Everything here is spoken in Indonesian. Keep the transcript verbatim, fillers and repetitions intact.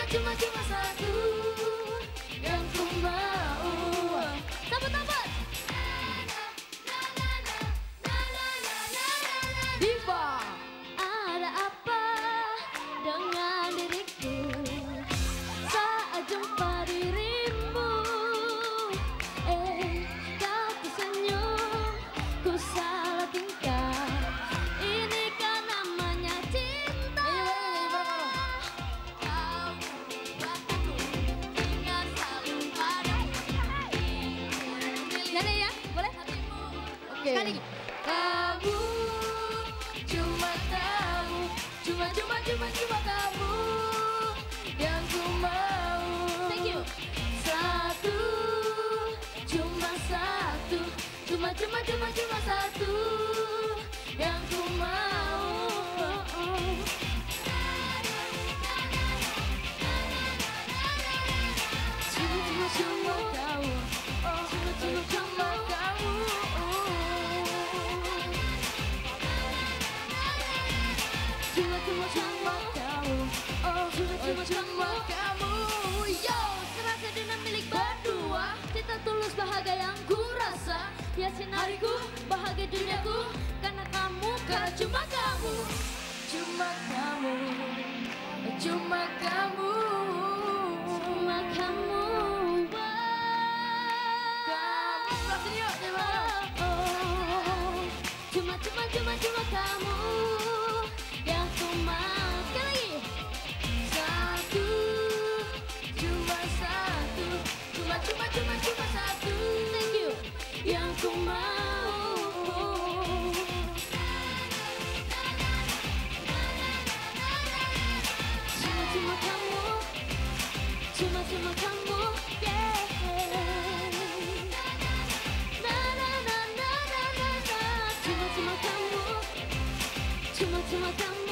cuma cuma satu yang ku mau. Tampet-tampet. Diva. Ada apa dengan diriku saat jumpa dirimu? Eh, kau tersenyum, ku salah tingkah. Ini kan namanya cinta. Kau buatku ingat selalu padamu. Nyanyi ya, boleh? Oke. Sekali lagi. Kamu cuma kamu, cuma cuma cuma cuma kamu yang ku mau. Thank you. Satu, cuma satu, cuma cuma cuma cuma satu yang ku mau. Cuma cuma cuma kamu, oh cuma cuma cuma kamu. Cuma cuma cuma kamu, oh cuma cuma cuma kamu. Yo, serasa dengan milik berdua, cinta tulus bahagia yang ku rasa. Hiasin hariku, bahagia duniaku, karena kamu, karena cuma kamu. Cuma kamu, cuma kamu, cuma kamu. Kamu, langsung yuk, cuma cuma cuma cuma kamu yang ku mau. Sekali lagi. Satu, cuma satu, cuma cuma cuma cuma satu. Thank you. Yang ku mau. Cuma cuma kamu, cuma cuma kamu, yeah. Na na na na na na na. Cuma cuma kamu, cuma cuma kamu.